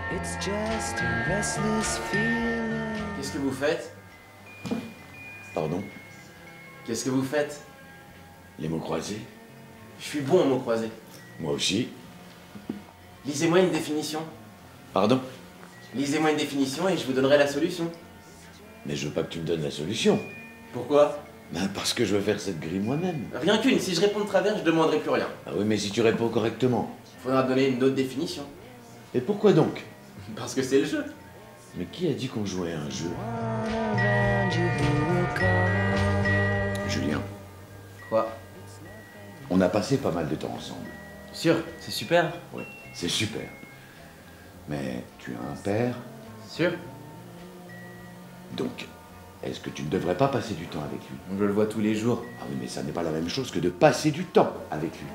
Qu'est-ce que vous faites? Pardon? Qu'est-ce que vous faites? Les mots croisés? Je suis bon en mots croisés. Moi aussi. Lisez-moi une définition. Pardon? Lisez-moi une définition et je vous donnerai la solution. Mais je veux pas que tu me donnes la solution. Pourquoi? Ben parce que je veux faire cette grille moi-même. Rien qu'une. Si je réponds de travers, je demanderai plus rien. Ah oui, mais si tu réponds correctement. Faudra donner une autre définition. Et pourquoi donc? Parce que c'est le jeu. Mais qui a dit qu'on jouait à un jeu? Julien, Quoi? on a passé pas mal de temps ensemble. Sûr, c'est super. Oui, c'est super. Mais tu as un père, Sûr? donc est-ce que tu ne devrais pas passer du temps avec lui? Je le vois tous les jours. Ah oui, mais ça n'est pas la même chose que de passer du temps avec lui.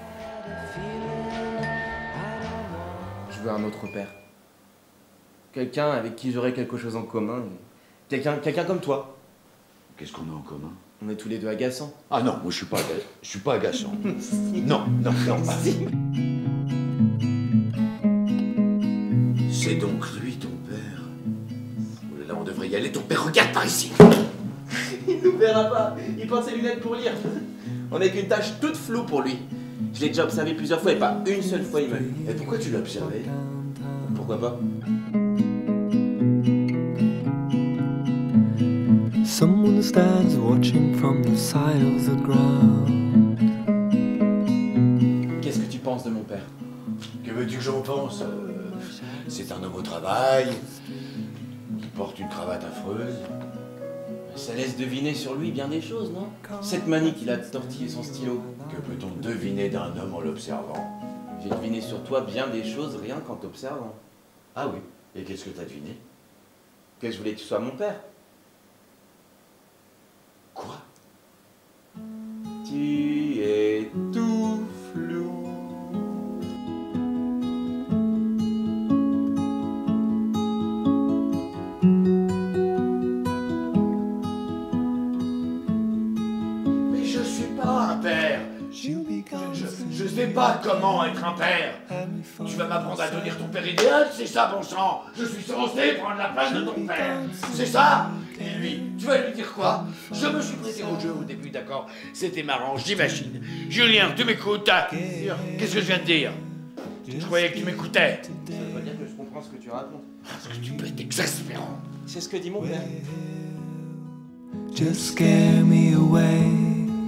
Je veux un autre père. Quelqu'un avec qui j'aurais quelque chose en commun. Quelqu'un comme toi. Qu'est-ce qu'on a en commun? On est tous les deux agaçants. Ah non, moi je suis pas agaçant. Non, non, non. C'est donc lui ton père. Oh là là, on devrait y aller. Ton père, regarde par ici. Il nous verra pas. Il porte ses lunettes pour lire. On n'est qu'une tâche toute floue pour lui. Je l'ai déjà observé plusieurs fois et pas une seule fois il m'a lu. Et pourquoi tu l'as observé? Pourquoi pas? Someone stands watching from the side of the ground. Qu'est-ce que tu penses de mon père? Que veux-tu que j'en pense? C'est un homme au travail, qui porte une cravate affreuse. Ça laisse deviner sur lui bien des choses, non? Cette manie qu'il a de tortiller son stylo. Que peut-on deviner d'un homme en l'observant? J'ai deviné sur toi bien des choses rien qu'en t'observant. Ah oui, et qu'est-ce que t'as deviné? Que je voulais que tu sois mon père. Quoi? Tu es tout flou. Mais je suis pas un père. Je sais pas comment être un père. Tu vas m'apprendre à devenir ton père idéal, c'est ça, bon sang? Je suis censé prendre la place de ton père. C'est ça? Et lui, tu vas lui dire quoi? Je me suis prêté au jeu au début, d'accord? C'était marrant, j'imagine. Julien, tu m'écoutes? Qu'est-ce que je viens de dire? Je croyais que tu m'écoutais. Ça veut dire que je comprends ce que tu racontes. Parce que tu peux être exaspérant. C'est ce que dit mon père. Just scare me away.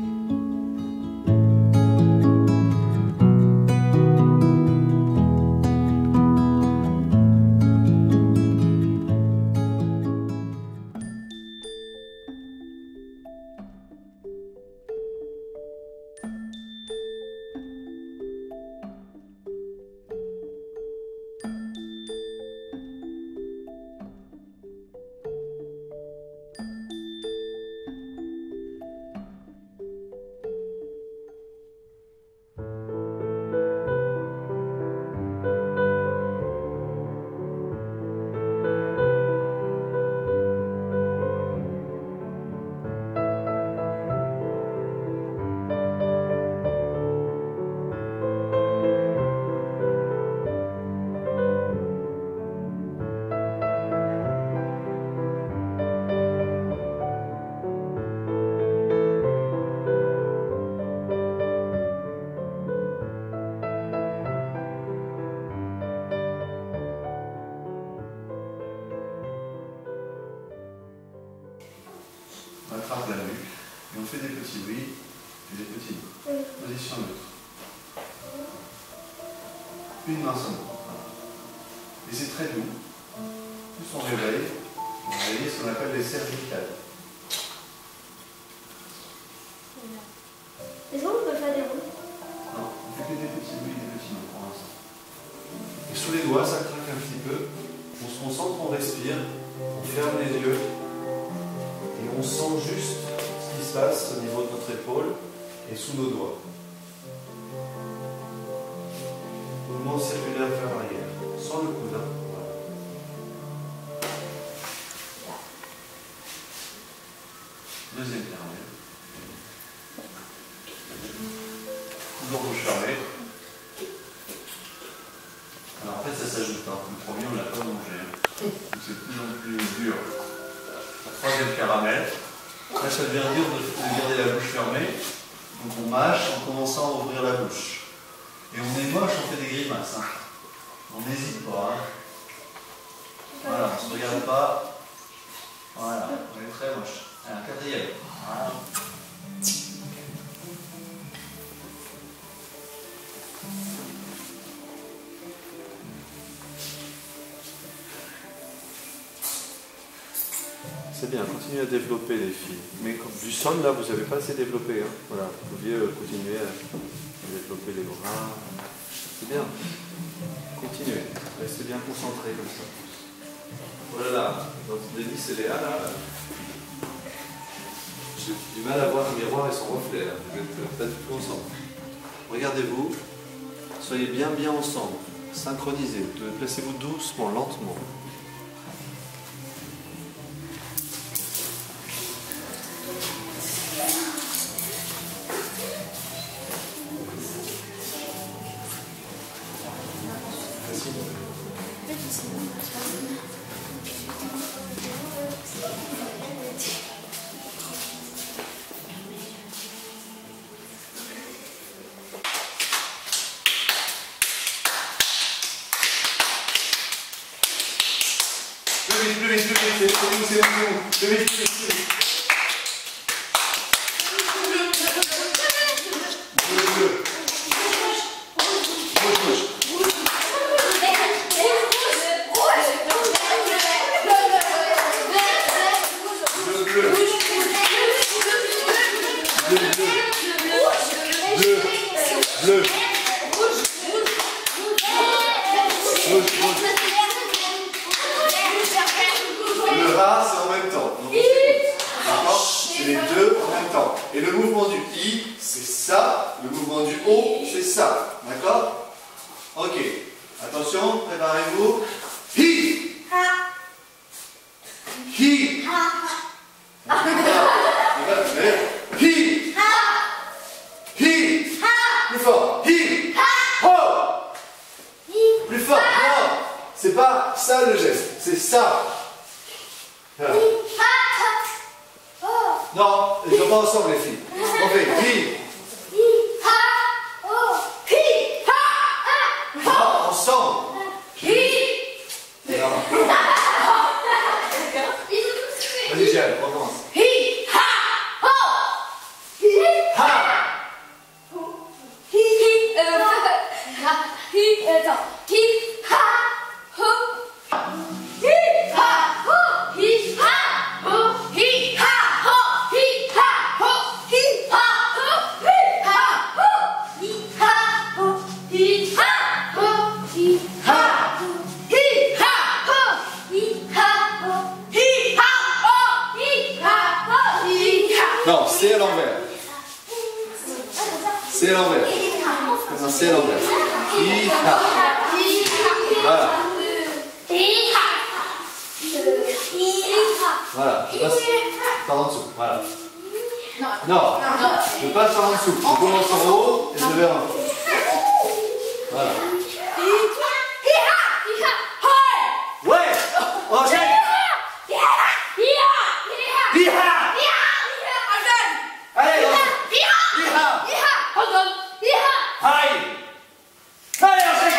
On attrape la nuque et on fait des petits bruits et des petits mots. Position neutre. Une main seulement. Et c'est très doux. Plus on réveille, on réveille ce qu'on appelle les cervicales. Est-ce qu'on peut faire des ronds? Non, on fait que des petits bruits et des petits mots pour l'instant. Et sous les doigts, ça craque un petit peu. On se concentre, on respire, on ferme les yeux. Et on sent juste ce qui se passe au niveau de notre épaule et sous nos doigts. Mouvement circulaire vers l'arrière, sans le coude. Voilà. Deuxième fermé. Coude en bouche fermée. Alors en fait, ça s'ajoute Alors que le premier, on ne l'a pas mangé. C'est de plus en plus dur. La troisième caramel. Là, ça devient dur de garder la bouche fermée. Donc on mâche en commençant à ouvrir la bouche. Et on est moche, on fait des grimaces. Hein. On n'hésite pas. Hein. Voilà, on ne se regarde pas. Voilà, on est très moche. Allez, un quatrième. Voilà. C'est bien, continuez à développer les filles. Mais comme du son, là, vous n'avez pas assez développé. Hein. Voilà, vous pouviez continuer à développer les bras. C'est bien. Continuez. Restez bien concentrés comme ça. Voilà, dans Denis et Léa, là, j'ai du mal à voir le miroir et son reflet. Là. Vous n'êtes pas du tout ensemble. Regardez-vous. Soyez bien ensemble. Synchronisez. Placez-vous doucement, lentement. Le A, c'est en même temps. D'accord? C'est les deux en même temps. Et le mouvement du I, c'est ça. Le mouvement du O, c'est ça. D'accord? Ok. Attention, préparez-vous. Hi! Hi! Hi! Hi! Plus fort. Hi! Ho! Plus fort. Non! C'est pas ça le geste. C'est ça. Voilà. Non, ils ne sont pas ensemble les filles. On fait hi. Non, ensemble. Non. Vas-y, Jeanne, on recommence. Non, c'est à l'envers. C'est à l'envers. Non, c'est à l'envers. Hi-ha. Voilà. Voilà. Je passe par en dessous. Voilà. Non. Je passe par en dessous. Je commence en haut et je vais en haut. Voilà. Ouais. Enchaîne. Allez, Aïe! Allez, enchaîne!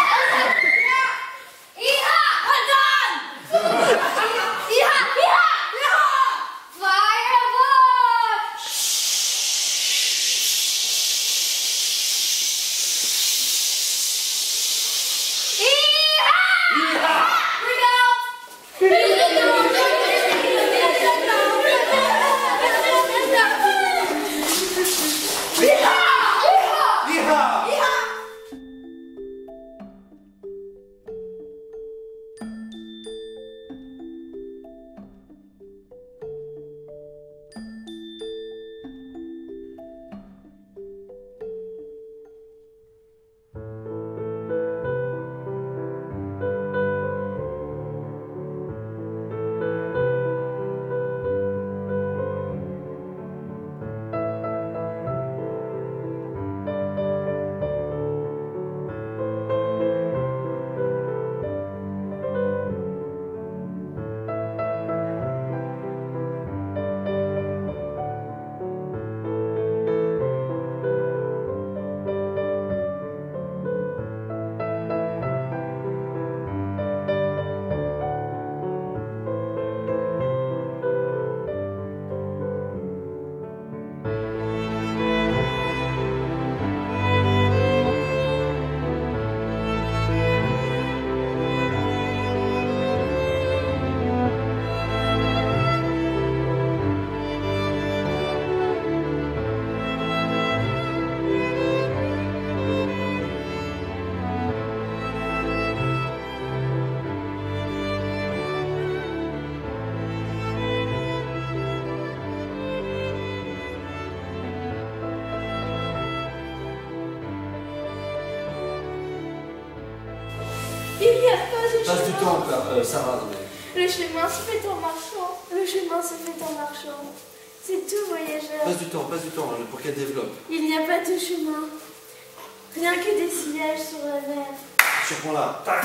Il n'y a pas de Passe du chemin. temps, Sarah. Non, mais... Le chemin se fait en marchant. Le chemin se fait en marchant. C'est tout, voyageur. Passe du temps, hein, pour qu'elle développe. Il n'y a pas de chemin. Rien que des sillages sur la mer. Surprends-la. Tac.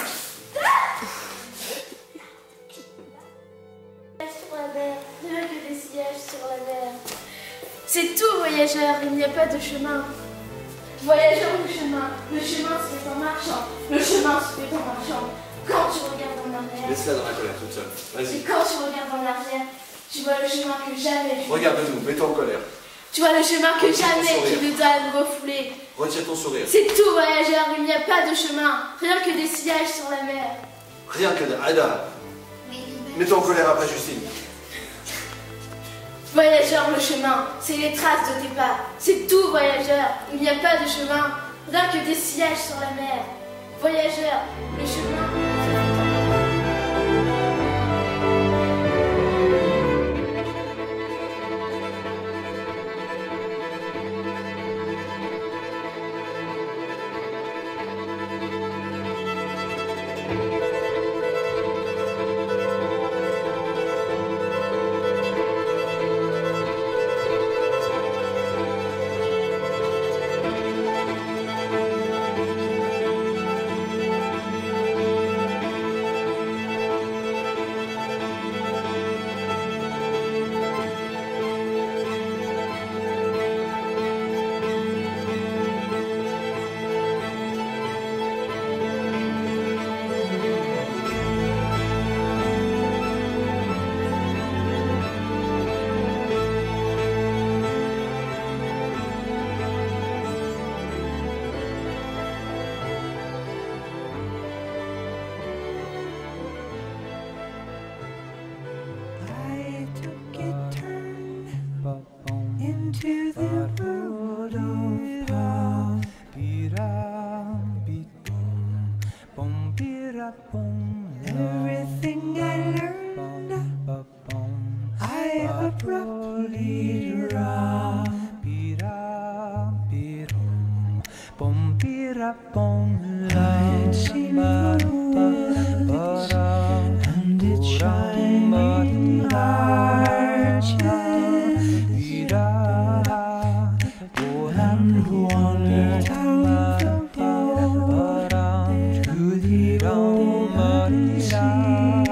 Sur la mer. Rien que des sillages sur la mer. C'est tout, voyageur. Il n'y a pas de chemin. Voyageur, le chemin. Le chemin se fait en marchant. Le chemin se fait en marchant. Quand tu regardes en arrière. Laisse-la dans la colère toute seule. Et Vas-y. quand tu regardes en arrière, tu vois le chemin que jamais tu Regarde-nous, mets-toi en colère. Tu vois le chemin que Retire ton jamais sourire. tu ne dois nous refouler. Retire ton sourire. C'est tout, voyageur, il n'y a pas de chemin, rien que des sillages sur la mer. Rien que de... Ada, mets-toi en colère après Justine. Voyageur, le chemin, c'est les traces de tes pas. C'est tout, voyageur, il n'y a pas de chemin, rien que des sillages sur la mer. Voyageur, le chemin... Into the world of power. Everything I learned, I abruptly dropped. Light seemed and its shining arches, and wandered out to the open sea.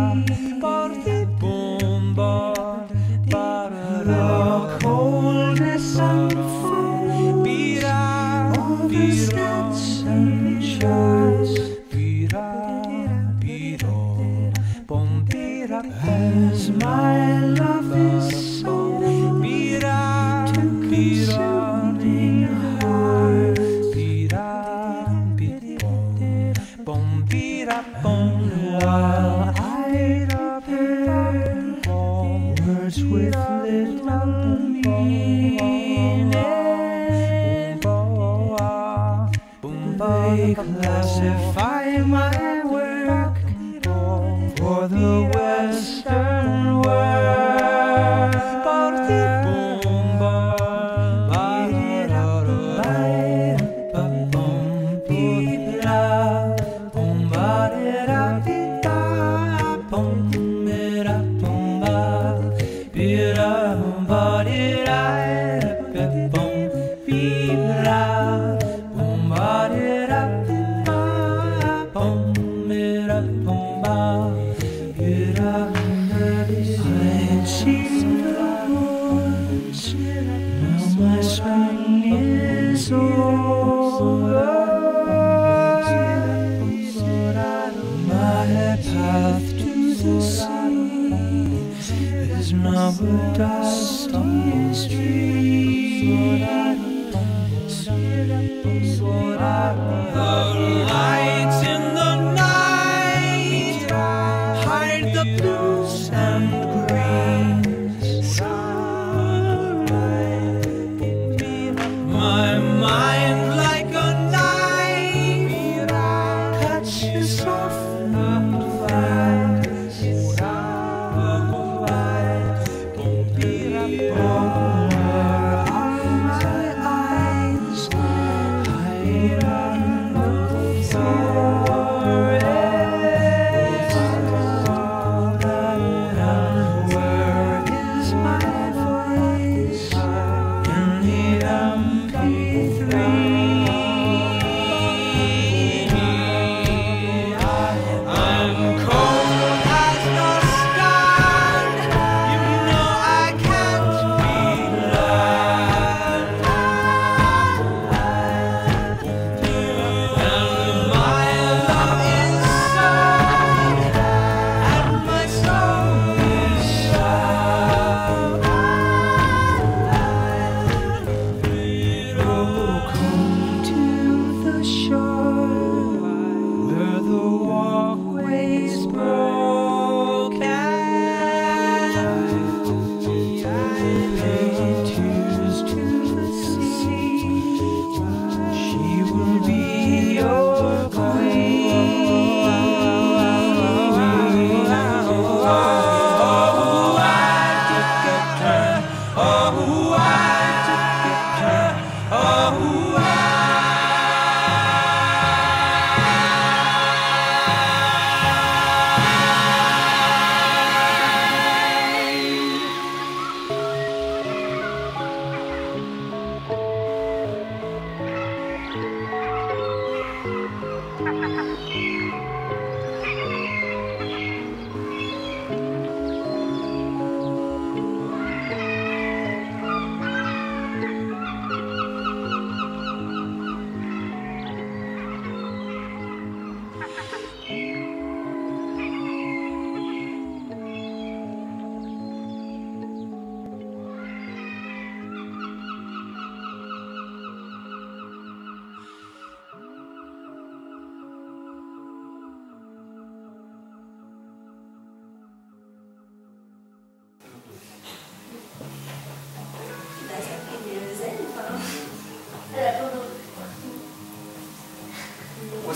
The coldness and foam, all the steps and shots, as my love is so to consuming heart. While I heard words with little meaning, they classify my work for the Western world. I'd seen the woods, now my spring is over. My path to the sea is now a dusty street. The lights in the night hide the blues and greens. My mind like a knife cuts you soft and fast. Over our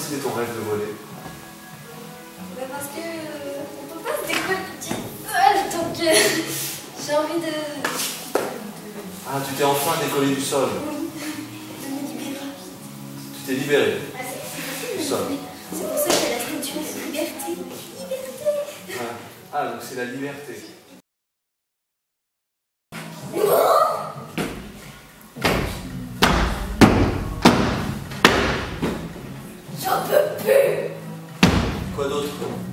c'était ton rêve de voler? Bah parce que on peut pas se décoller toute seule, donc j'ai envie de Ah, tu t'es enfin décollé du sol. me libérer. Tu t'es libéré Ah, c'est du sol. pour ça qu'il y a la statue de liberté. Liberté. Ah, donc c'est la liberté. J'en peux plus. Quoi d'autre?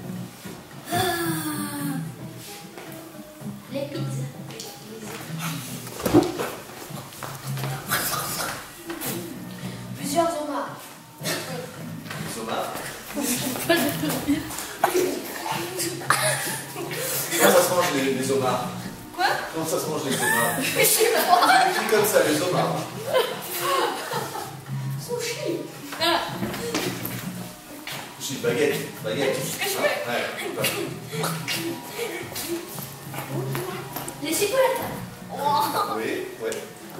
Les pizzas. Plusieurs homards. Sommar. Comment ça se mange les homards? Quoi? Comment ça se mange les homards? Je sais pas. C'est comme ça, les homards. Sushi. Sushi, baguette. Baguette. Ouais. Les chipolatas. Oui, ouais.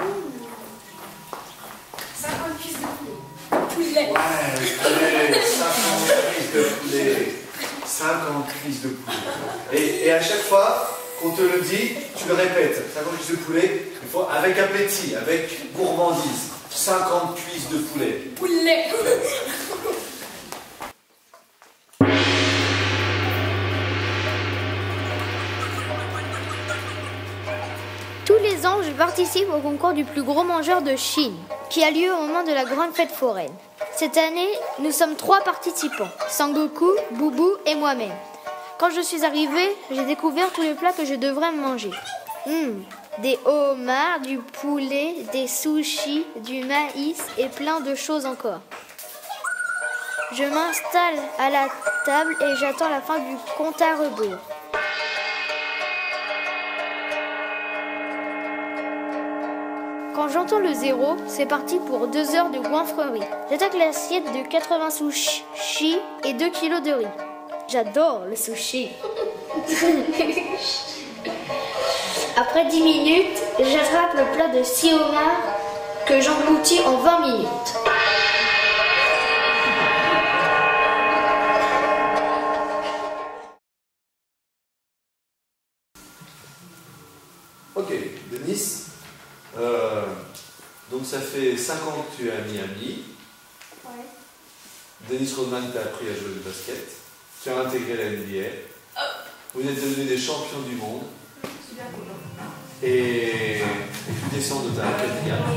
50 cuisses de poulet. Poulet. Ouais, allez, 50 cuisses de poulet. 50 cuisses de poulet. Et à chaque fois qu'on te le dit, tu le répètes. 50 cuisses de poulet, il faut avec appétit, avec gourmandise. 50 cuisses de poulet. Poulet. Tous les ans, je participe au concours du plus gros mangeur de Chine, qui a lieu au moment de la grande fête foraine. Cette année, nous sommes 3 participants, Sangoku, Boubou et moi-même. Quand je suis arrivée, j'ai découvert tous les plats que je devrais manger. Des homards, du poulet, des sushis, du maïs et plein de choses encore. Je m'installe à la table et j'attends la fin du compte à rebours. Quand j'entends le 0, c'est parti pour 2 heures de goinfrerie. J'attaque l'assiette de 80 sushis et 2 kilos de riz. J'adore le sushi. Après 10 minutes, j'attrape le plat de 6 homards que j'engloutis en 20 minutes. Ok, Denis. Donc ça fait 5 ans que tu es à Miami. Ouais. Dennis Rodman t'a appris à jouer au basket. Tu as intégré la NBA. Vous êtes devenus des champions du monde. Super cool. Et tu descends de ta quatrième gamme.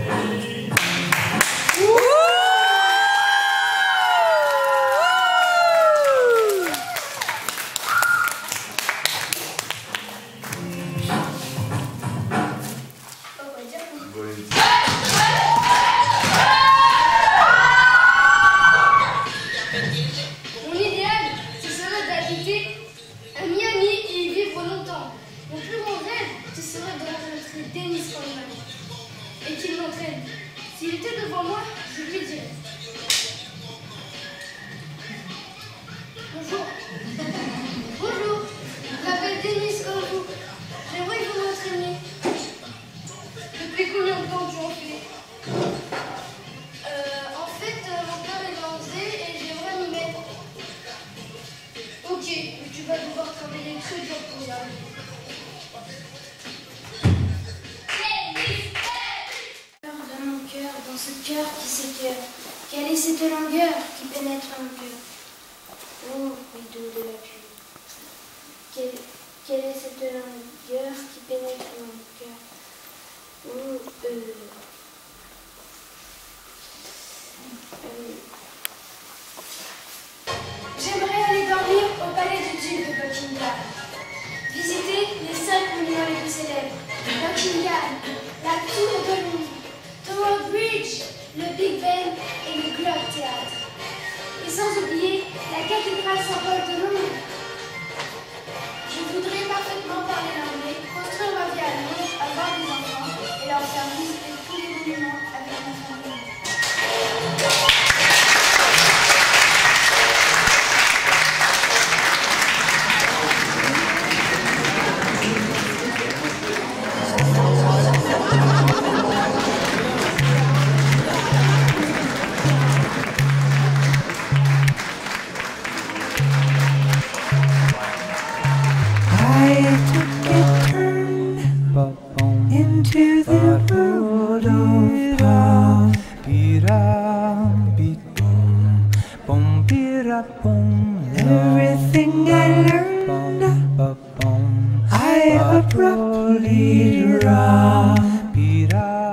Mon idéal, ce serait d'habiter à Miami et y vivre longtemps. Mon plus grand rêve, ce serait de rencontrer Dennis Rodman et qu'il m'entraîne. S'il était devant moi, je lui dirais: bonjour. Bonjour, je m'appelle Dennis comme vous. J'aimerais que vous m'entraîniez. Depuis combien de temps tu en fais? En fait, mon père est lancé et j'aimerais m'y mettre. Ok, mais tu vas devoir travailler très dur pour y arriver. Dans mon cœur, dans ce cœur qui s'écœure, quelle est cette langueur qui pénètre mon cœur? Oh, rideau de la pluie. Quelle est cette langueur qui pénètre mon cœur? Oh, J'aimerais aller dormir au palais du duc de Buckingham. Visiter les 5 monuments les plus célèbres. Buckingham, la tour de Londres, Tower Bridge, le Big Ben et le Globe Theatre. Et sans oublier la cathédrale Saint-Paul de Londres. Je voudrais parfaitement parler l'anglais, construire ma vie à Londres, avoir des enfants et leur faire visiter tous les monuments avec ma famille. to the world of power. Everything I learned, I abruptly dropped.